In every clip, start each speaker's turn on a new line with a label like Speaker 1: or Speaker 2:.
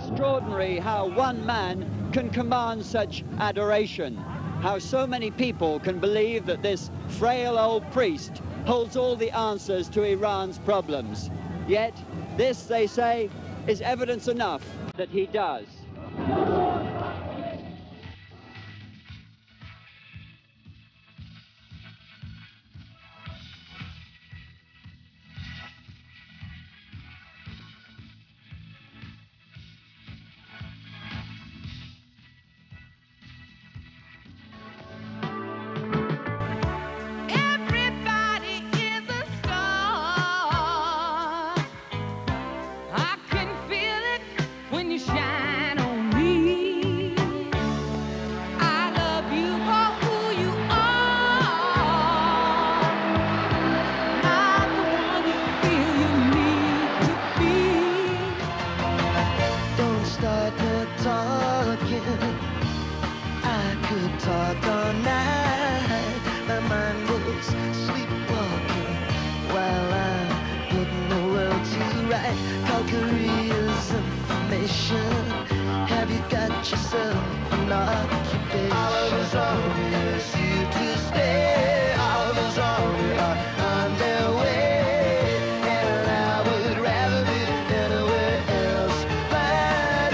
Speaker 1: extraordinary how one man can command such adoration, how so many people can believe that this frail old priest holds all the answers to Iran's problems. Yet, this, they say, is evidence enough that he does.
Speaker 2: Have you got yourself an occupation? Oliver's obvious you to stay. Oliver's obvious on their way, and I would rather be anywhere else but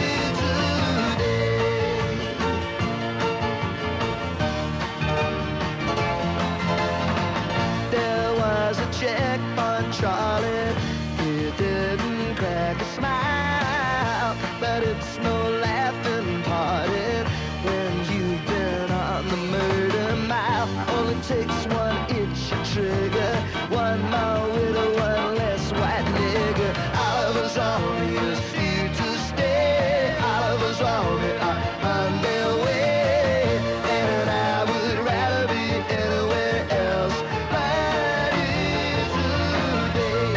Speaker 2: today. There was a check on Charlie. He didn't crack a smile, but it's no laughing party when you've been on the murder mile. Only takes one itch and trigger, one more widow, one less white nigger. Oliver's obvious you to stay. Oliver's obvious on their way, and I would rather be anywhere else but today.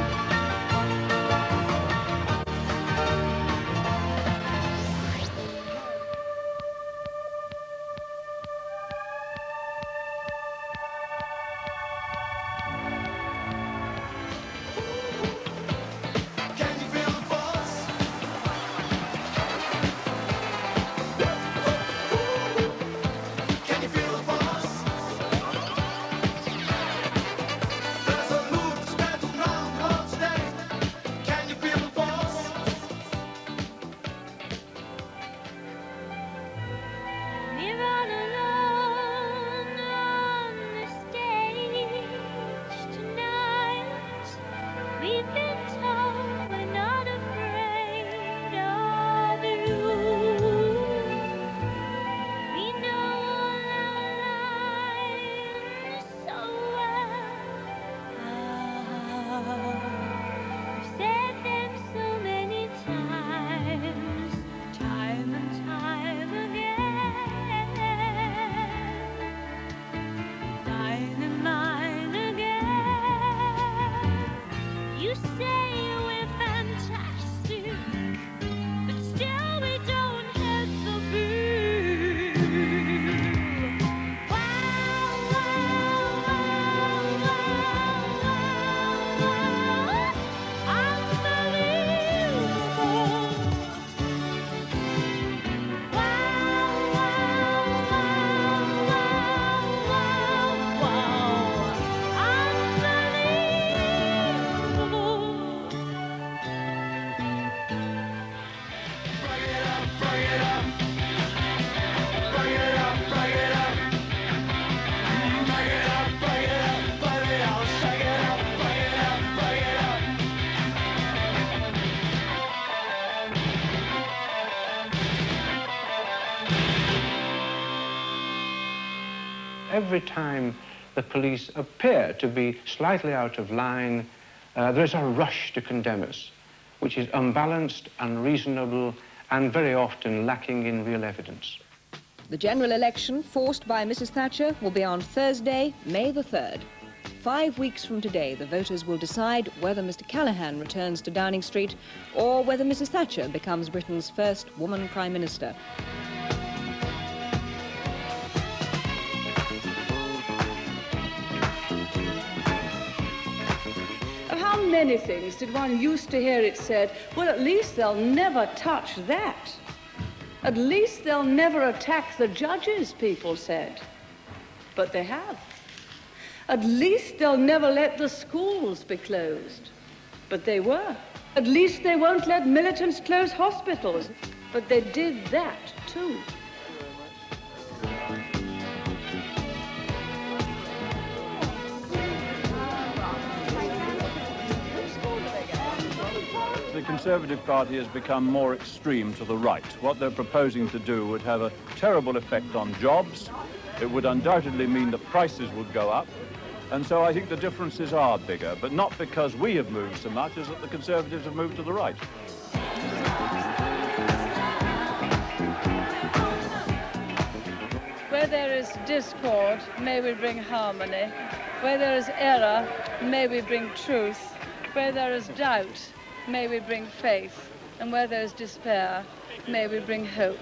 Speaker 3: Every time the police appear to be slightly out of line, there is a rush to condemn us, which is unbalanced, unreasonable, and very often lacking in real evidence.
Speaker 4: The general election, forced by Mrs. Thatcher, will be on Thursday, May the 3rd. 5 weeks from today, the voters will decide whether Mr. Callaghan returns to Downing Street or whether Mrs. Thatcher becomes Britain's first woman Prime Minister.
Speaker 5: many things did one used to hear it said, well, at least they'll never touch that. At least they'll never attack the judges, people said. But they have. At least they'll never let the schools be closed. But they were. At least they won't let militants close hospitals. But they did that, too.
Speaker 6: The Conservative Party has become more extreme to the right. What they're proposing to do would have a terrible effect on jobs. It would undoubtedly mean that prices would go up. And so I think the differences are bigger, but not because we have moved so much as that the Conservatives have moved to the right.
Speaker 5: Where there is discord, may we bring harmony. Where there is error, may we bring truth. Where there is doubt, may we bring faith. And where there is despair, may we bring hope.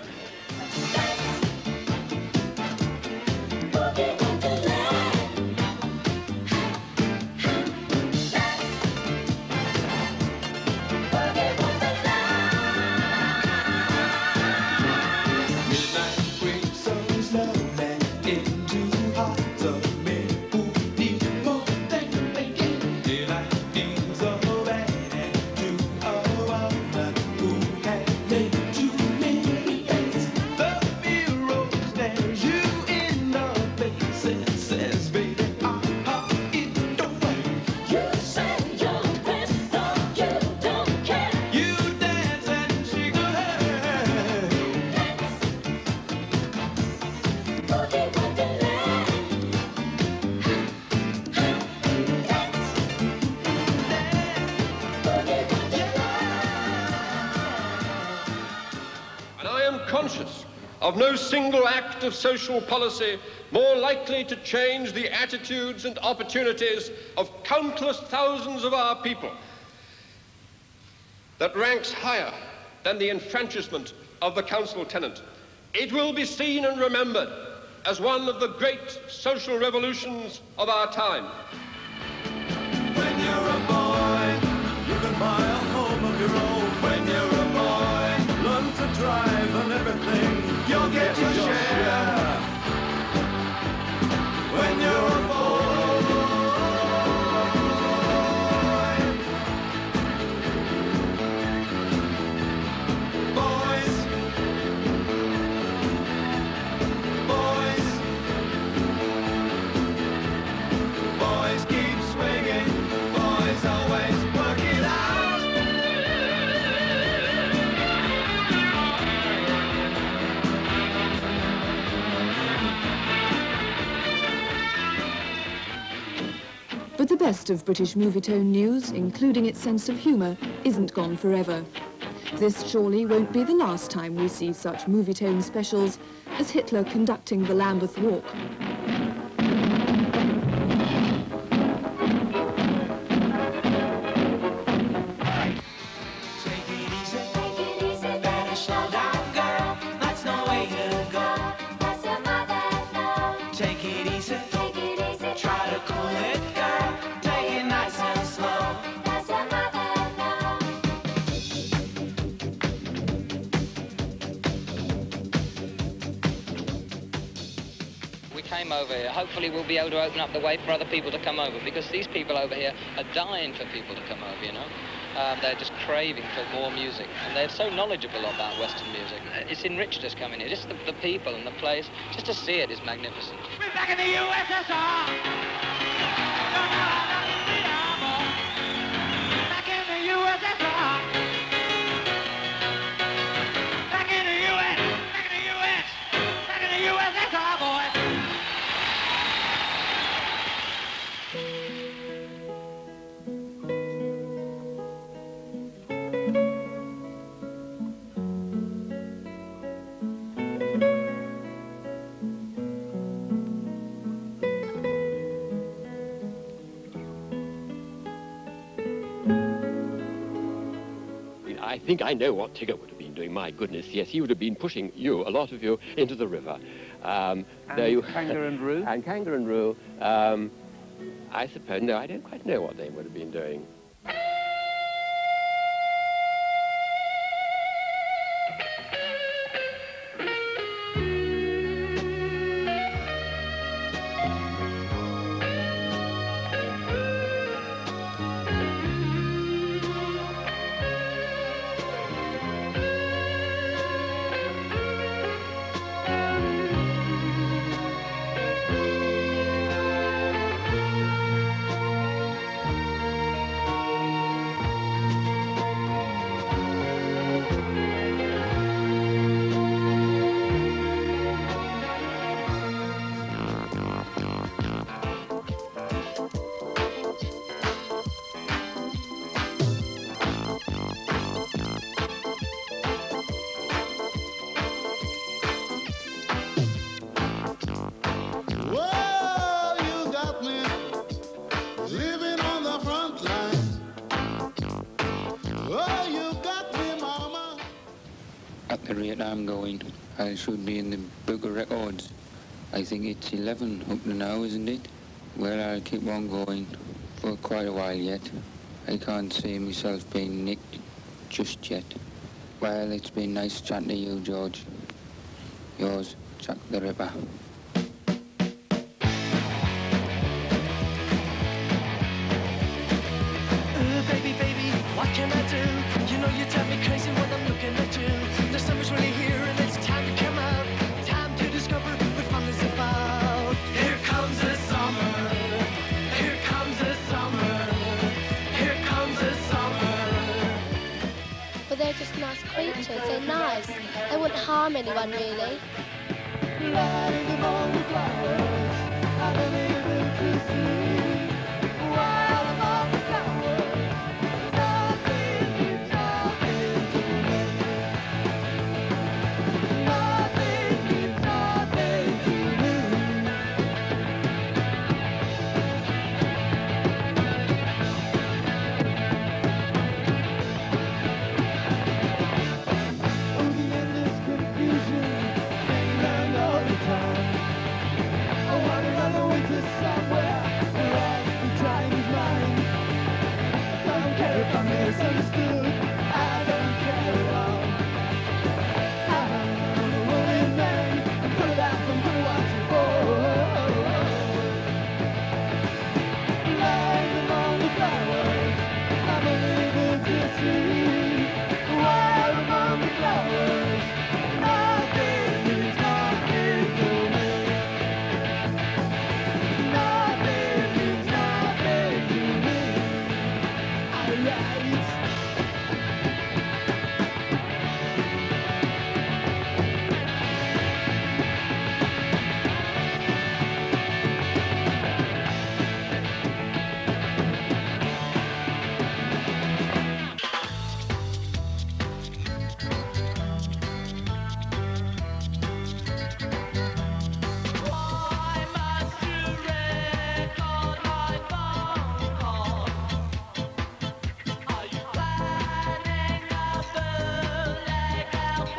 Speaker 7: Of no single act of social policy more likely to change the attitudes and opportunities of countless thousands of our people that ranks higher than the enfranchisement of the council tenant. It will be seen and remembered as one of the great social revolutions of our time.
Speaker 2: When you're a boy, you can buy a home of your own. When you're a boy, learn to drive and everything. You'll get your share when you're a boy. Boys, boys, boys keep swinging. Boys always work it out.
Speaker 8: But the best of British Movietone news, including its sense of humour, isn't gone forever. This surely won't be the last time we see such Movietone specials as Hitler conducting the Lambeth Walk.
Speaker 9: Over here. Hopefully we'll be able to open up the way for other people to come over, because these people over here are dying for people to come over, you know. They're just craving for more music, and they're so knowledgeable about Western music. It's enriched us coming here. Just the people and the place, just to see it is magnificent.
Speaker 2: We're back in the USSR! Back in the USSR! Back in the US! Back in the US! Back in the USSR, boys!
Speaker 10: I think I know what Tigger would have been doing. My goodness, yes, he would have been pushing you, a lot of you, into the river.
Speaker 3: There you Kanga and Roo?
Speaker 10: And Kanga and Roo. I suppose, no, I don't quite know what they would have been doing.
Speaker 11: the rate I'm going, I should be in the book of records. I think it's 11 up to now, isn't it? Well, I'll keep on going for quite a while yet. I can't see myself being nicked just yet. Well, it's been nice chatting to you, George. Yours, Jack the Ripper.
Speaker 2: Baby, baby, what can I do? You know you drive me crazy when I'm looking at you. The summer's really here and it's time to come out. Time to discover what fun is about. Here comes the summer. Here comes the summer. Here comes the summer.
Speaker 12: But they're just nice creatures. They're nice. They wouldn't harm anyone, really.
Speaker 2: Lying among the flowers, I'm unable to see. While among the flowers, nothing keeps happening to me. Nothing keeps happening to me. Oh, the endless confusion, mainland all the time. I wanna run away to somewhere where all the time is mine. I don't care if I'm misunderstood, I don't care at all. I'm a willing man, put it out from who wants it for. Lying among the flowers, I'm unable to see. While among the flowers, nothing means nothing to me. Nothing means nothing to me. I rise. Why must you record my phone call? Are you planning a bootleg LP?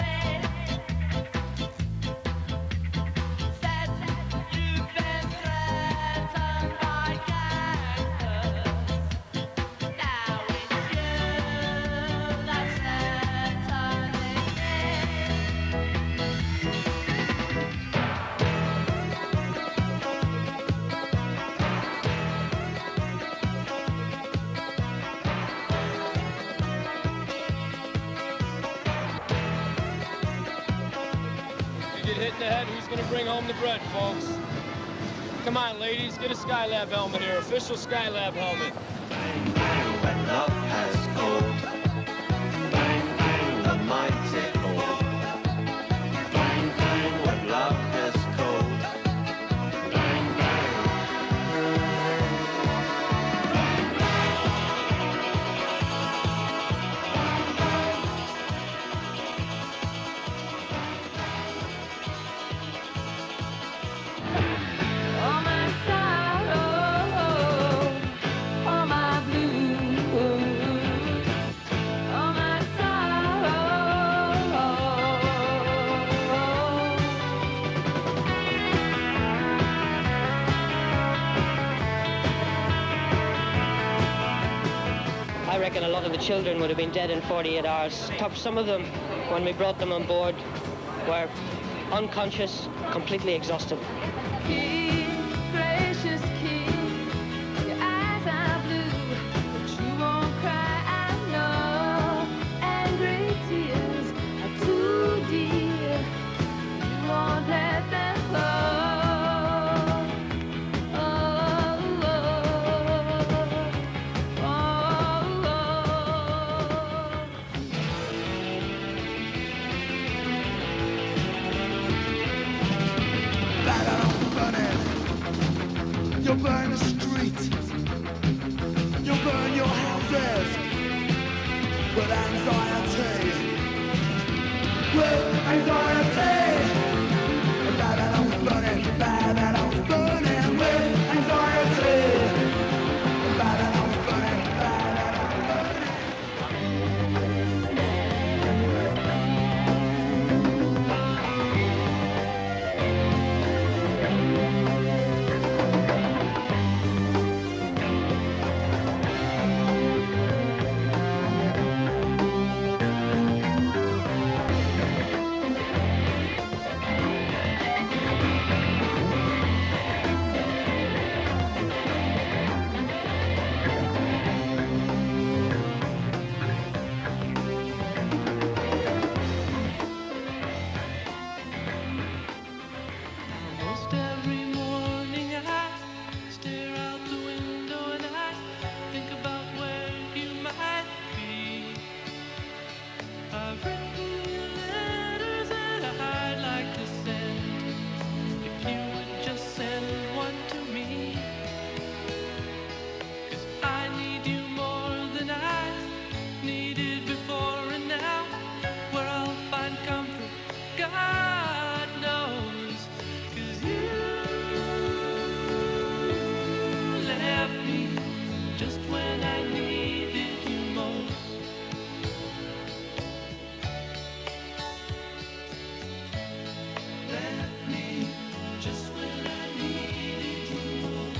Speaker 2: Said you've been threatened by gangsters. Now it's you that's threatening me.
Speaker 13: You get hit in the head, who's gonna bring home the bread, folks? Come on, ladies, get a Skylab helmet here, official Skylab helmet.
Speaker 2: When love has called, bang bang the mighty fall. Bang bang when love has called, bang bang.
Speaker 12: All my sorrow, all my blues, all my sorrow.
Speaker 14: I reckon a lot of the children would have been dead in 48 hours. Some of them, when we brought them on board, were unconscious, completely exhausted.
Speaker 12: King, gracious King, your eyes are blue, but you won't cry, I know. Angry tears are too dear, you won't let them flow. Oh, oh, oh, oh,
Speaker 2: You'll burn the street. You'll burn your houses with anxiety. With anxiety. Bad that I was burning. Bad that I was burning with anxiety. Bad that I was burning. Bad that I was burning.
Speaker 12: left me just when I needed you most. Left me just when I needed you most.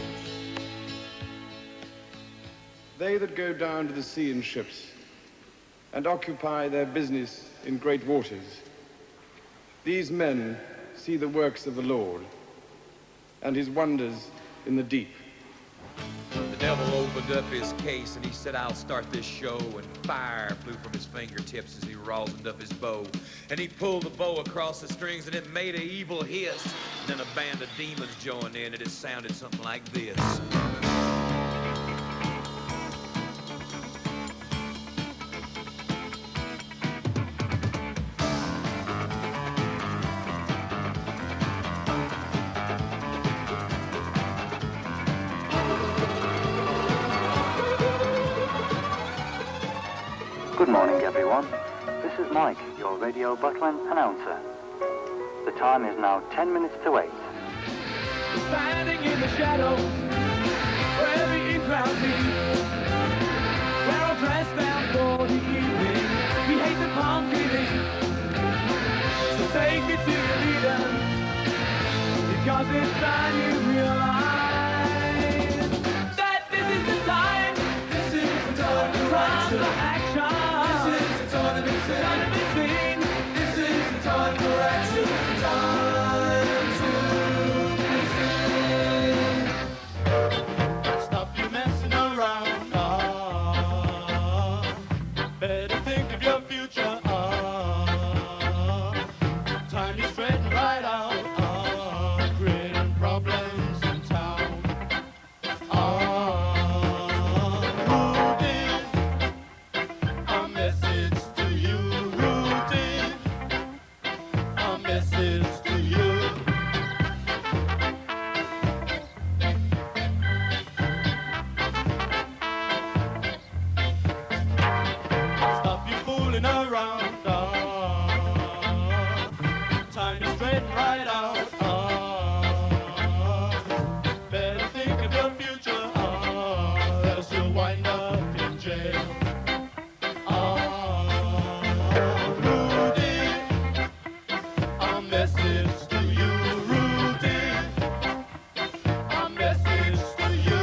Speaker 15: They that go down to the sea in ships and occupy their business in great waters, these men see the works of the Lord and his wonders in the deep.
Speaker 16: The devil opened up his case and he said, I'll start this show, and fire flew from his fingertips as he rosined up his bow. And he pulled the bow across the strings and it made an evil hiss. And then a band of demons joined in and it sounded something like this.
Speaker 17: Good morning, everyone. This is Mike, your Radio Butlin announcer. The time is now 10 minutes to 8.
Speaker 12: Standing in the shadows, where every in-crowd meets, we're all dressed down for the evening. We hate the palm feeling, so take me to your leader, because it's time you realize that this is the time. This is the time to rise to action. This is the time to be seen. This is the time for action. Stop you messing around. Better think of your future. Time is spreading right out. Creating problems in town. Rooted, a message to you. Rooted, a message to you. Stop you fooling around. Time to straighten right out. Better think of your future, else you'll wind up in jail. Rudy, a message to you. Rudy, a message to you.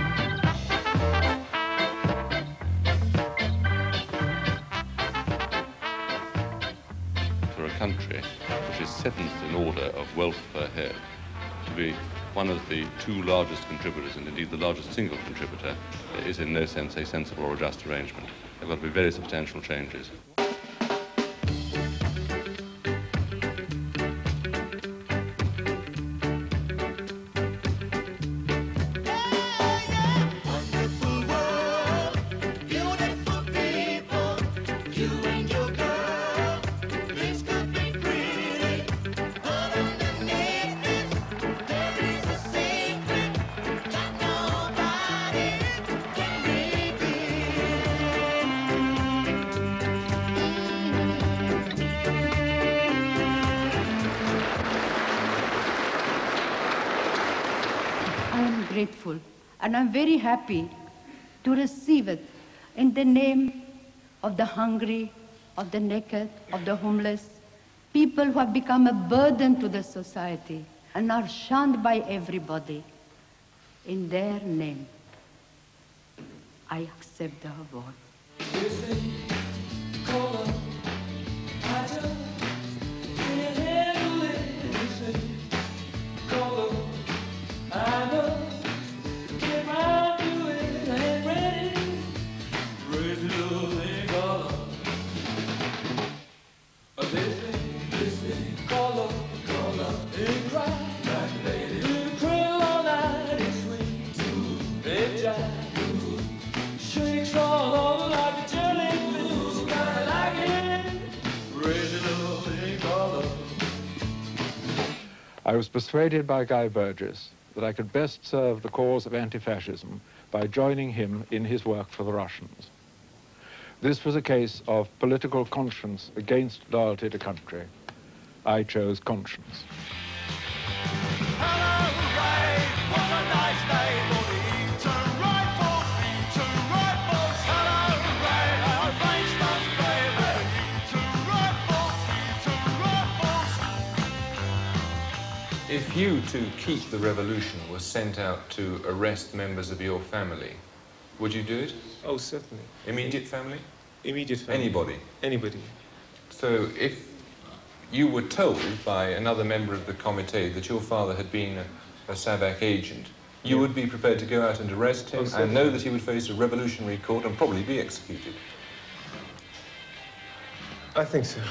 Speaker 18: For a country which is seventh in order of wealth per head, to be one of the two largest contributors, and indeed the largest single contributor, is in no sense a sensible or a just arrangement. There have got to be very substantial changes.
Speaker 12: Wonderful world, beautiful people, you and your girl. Things could be pretty, but underneath this, there is a secret that nobody can
Speaker 19: I am grateful and I'm very happy to receive it in the name of the hungry, of the naked, of the homeless, people who have become a burden to the society and are shunned by everybody. In their name, I accept the award.
Speaker 12: Shakes all over like a jellyfish. You gotta like it. Raise it up in color.
Speaker 6: I was persuaded by Guy Burgess that I could best serve the cause of anti-fascism by joining him in his work for the Russians. This was a case of political conscience against loyalty to country. I chose conscience.
Speaker 12: Hello, Ray. What a nice day for the internet.
Speaker 20: you, to keep the revolution, were sent out to arrest members of your family, would you do it?
Speaker 21: Oh, certainly.
Speaker 20: Immediate family?
Speaker 21: Immediate family.
Speaker 20: Anybody?
Speaker 21: Anybody.
Speaker 20: So if you were told by another member of the committee that your father had been a SAVAK agent, you would be prepared to go out and arrest him and know that he would face a revolutionary court and probably be executed?
Speaker 21: I think so.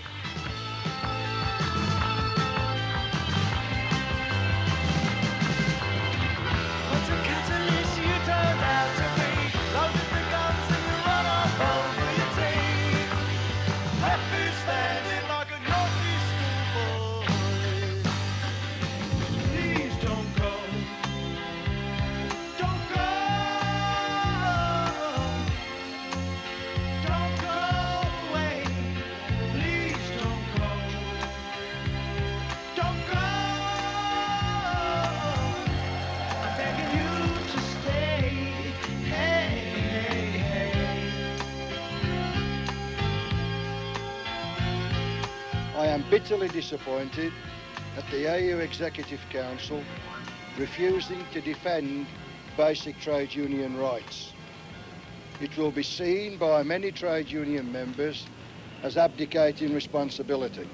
Speaker 22: I am bitterly disappointed at the AU Executive Council refusing to defend basic trade union rights. It will be seen by many trade union members as abdicating responsibility.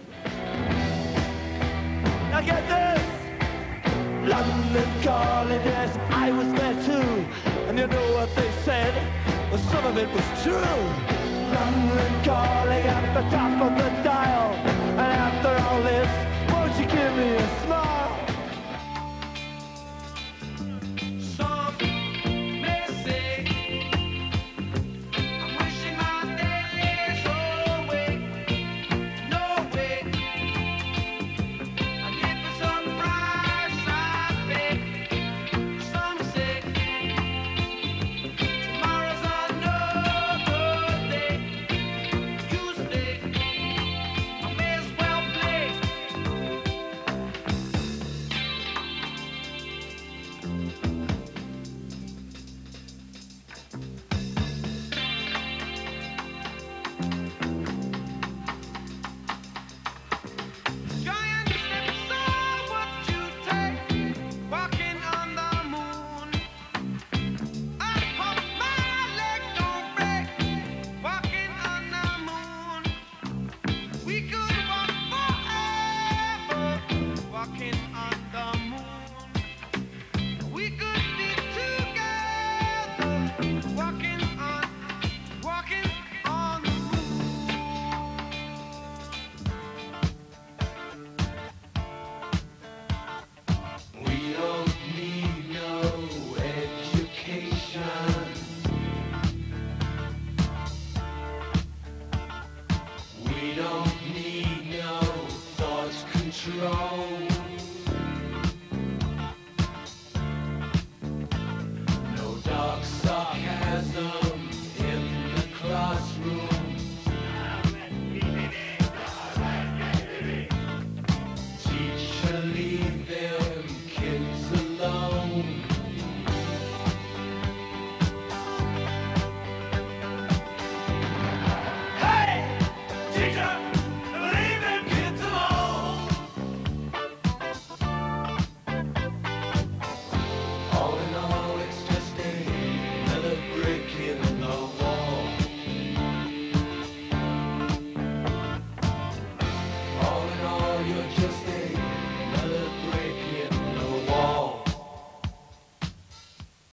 Speaker 2: Now get this! London calling, yes, I was there too. And you know what they said? Well, some of it was true. London calling at the top of the dial. And after all this, won't you give me a smile?